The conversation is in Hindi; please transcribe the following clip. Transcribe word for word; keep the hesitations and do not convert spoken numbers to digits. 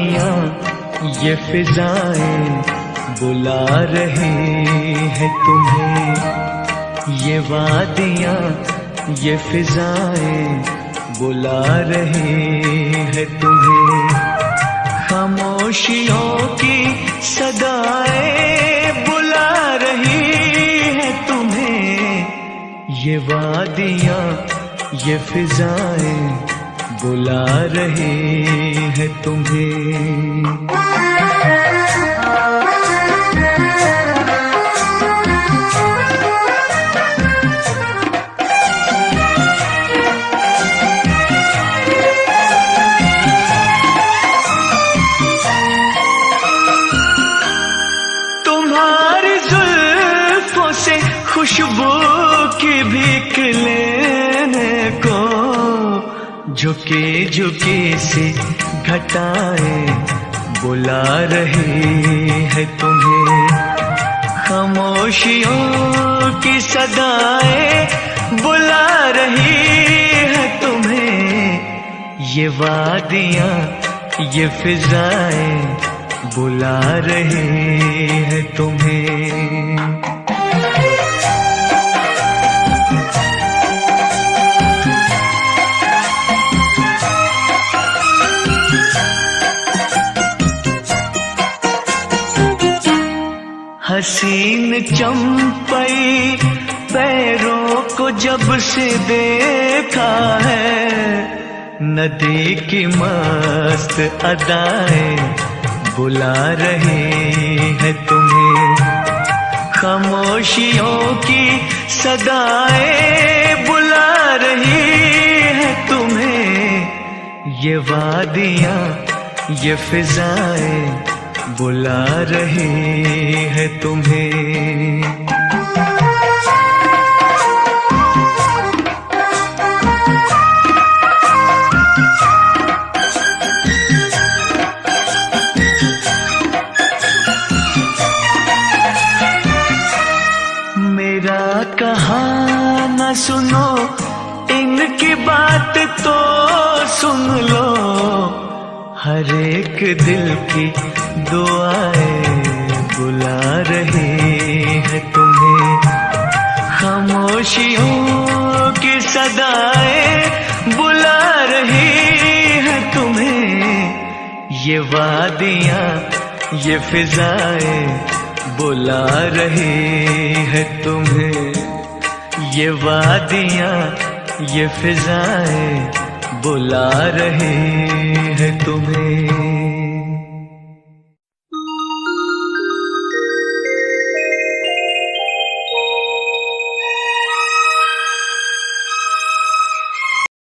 वादियाँ ये फिजाएं बुला रही है तुम्हें। ये वादियाँ ये फिजाएं बुला रही है तुम्हें। खामोशियों की सदाएं बुला रही है तुम्हें। ये वादियाँ ये फिजाएं बुला रही है तुम्हें। तुम्हारी जुल्फों से खुशबू की भीख लेने को झुकी झुकी सी घटाएं बुला रही है तुम्हें। खामोशियों की सदाएं बुला रही है तुम्हें। ये वादियाँ ये फिजाएं बुला रही है तुम्हें। हसीन चंपई पैरों को जब से देखा है, नदी की मस्त अदाएं बुला रही है तुम्हें। खामोशियों की सदाएं बुला रही है तुम्हें। ये वादियाँ ये फिजाएं बुला रही है तुम्हें। मेरा कहा न सुनो, इनकी बात तो सुन लो। हर एक दिल की दुआएं बुला रही है तुम्हें। खामोशियों की सदाएं बुला रही है तुम्हें। ये वादियाँ ये फिजाएं बुला रही है तुम्हें। ये वादियाँ ये फिजाएं बुला रही है तुम्हें।